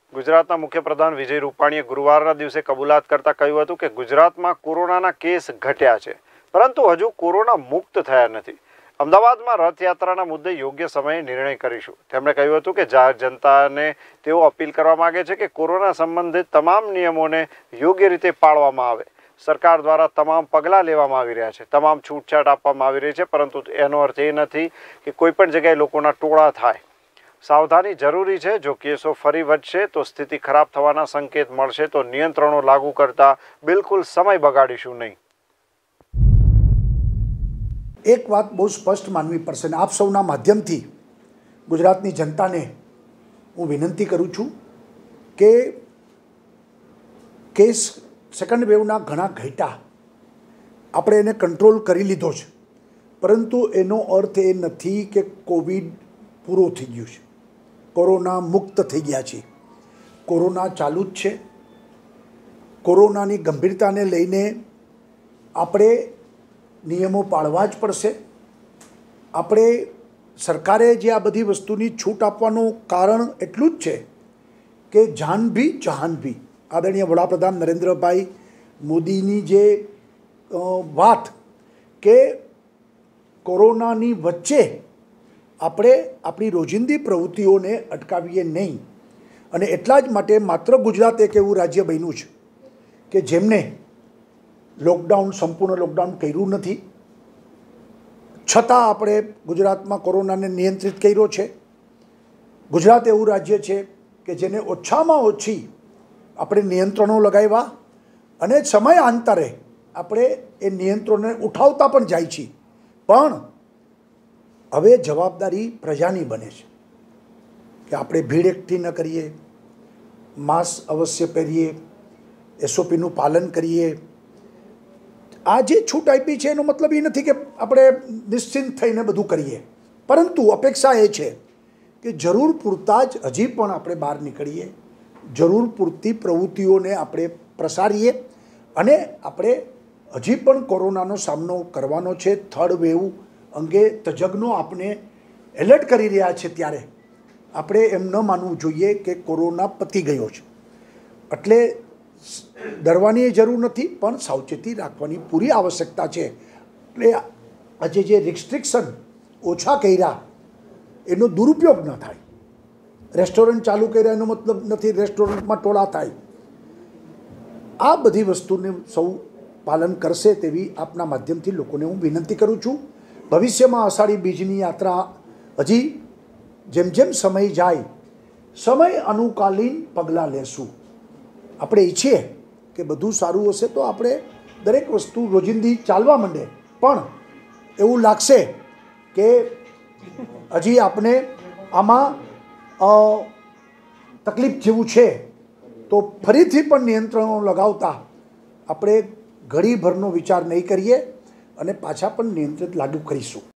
ગુજરાતના મુખ્યપ્રધાન વિજય રૂપાણીએ ગુરુવારના દિવસે કબૂલાત કરતા કહ્યું હતું કે ગુજરાતમાં કોરોનાના કેસ ઘટ્યા છે, પરંતુ હજુ કોરોના મુક્ત થયા નથી. અમદાવાદમાં રથયાત્રાના મુદ્દે યોગ્ય સમયે નિર્ણય કરીશું. તેમણે કહ્યું હતું કે જાહેર જનતાને તેઓ અપીલ કરવા માંગે છે કે કોરોના સંબંધિત તમામ નિયમોને યોગ્ય રીતે પાળવામાં આવે. સરકાર દ્વારા તમામ પગલાં લેવામાં આવી રહ્યા છે, તમામ છૂટછાટ આપવામાં આવી રહી છે, પરંતુ એનો અર્થ એ નથી કે કોઈ પણ જગ્યાએ લોકોના ટોળા થાય. સાવધાની જરૂરી છે. જો કેસો ફરી વધશે તો સ્થિતિ ખરાબ થવાના સંકેત મળશે તો નિયંત્રણો લાગુ કરતા બિલકુલ સમય બગાડીશું નહીં. એક વાત બહુ સ્પષ્ટ માનવી પડશે ને આપ સૌના માધ્યમથી ગુજરાતની જનતાને હું વિનંતી કરું છું કે કેસ સેકન્ડ વેવના ઘણા ઘટ્યા, આપણે એને કંટ્રોલ કરી લીધો છે, પરંતુ એનો અર્થ એ નથી કે કોવિડ પૂરો થઈ ગયું છે, કોરોના મુક્ત થઈ ગયા છે. કોરોના ચાલુ જ છે. કોરોનાની ગંભીરતાને લઈને આપણે નિયમો પાળવા જ પડશે. આપણે સરકારે જે આ બધી વસ્તુની છૂટ આપવાનું કારણ એટલું જ છે કે જાન ભી જહાન ભી. આદરણીય વડાપ્રધાન નરેન્દ્રભાઈ મોદીની જે વાત કે કોરોનાની વચ્ચે આપણે આપણી રોજિંદી પ્રવૃત્તિઓને અટકાવીએ નહીં, અને એટલા જ માટે માત્ર ગુજરાત એક એવું રાજ્ય બન્યું છે કે જેમને લોકડાઉન સંપૂર્ણ લોકડાઉન કર્યું નથી, છતાં આપણે ગુજરાતમાં કોરોનાને નિયંત્રિત કર્યો છે. ગુજરાત એવું રાજ્ય છે કે જેને ઓછામાં ઓછી આપણે નિયંત્રણો લગાવ્યા અને સમયાંતરે આપણે એ નિયંત્રણોને ઉઠાવતા પણ જાય છીએ. પણ હવે જવાબદારી પ્રજાની બને છે કે આપણે ભીડ એકઠી ન કરીએ, માસ્ક અવશ્ય પહેરીએ, SOPનું પાલન કરીએ. આ જે છૂટ આપી છે એનો મતલબ એ નથી કે આપણે નિશ્ચિંત થઈને બધું કરીએ, પરંતુ અપેક્ષા એ છે કે જરૂર પૂરતા જ હજી પણ આપણે બહાર નીકળીએ, જરૂર પૂરતી પ્રવૃત્તિઓને આપણે પ્રસારીએ, અને આપણે હજી પણ કોરોનાનો સામનો કરવાનો છે. થર્ડ વેવ અંગે તજજ્ઞો આપણે એલર્ટ કરી રહ્યા છે, ત્યારે આપણે એમ ન માનવું જોઈએ કે કોરોના પતી ગયો છે. એટલે ડરવાની જરૂર નથી, પણ સાવચેતી રાખવાની પૂરી આવશ્યકતા છે. એટલે આજે જે રિસ્ટ્રિક્શન ઓછા કર્યા એનો દુરુપયોગ ન થાય. રેસ્ટોરન્ટ ચાલુ કર્યા એનો મતલબ નથી રેસ્ટોરન્ટમાં ટોળા થાય. આ બધી વસ્તુને સૌ પાલન કરશે તેવી આપના માધ્યમથી લોકોને હું વિનંતી કરું છું. ભવિષ્યમાં અષાઢી બીજની યાત્રા હજી જેમ જેમ સમય જાય, સમય અનુકાલીન પગલાં લેશું. આપણે ઈચ્છીએ કે બધું સારું હશે તો આપણે દરેક વસ્તુ રોજિંદી ચાલવા માંડે, પણ એવું લાગશે કે હજી આપણે આમાં તકલીફ જેવું છે તો ફરીથી પણ નિયંત્રણો લગાવતા આપણે ઘડીભરનો વિચાર નહીં કરીએ અને પાછા પણ નિયંત્રિત લાગુ કરીશું.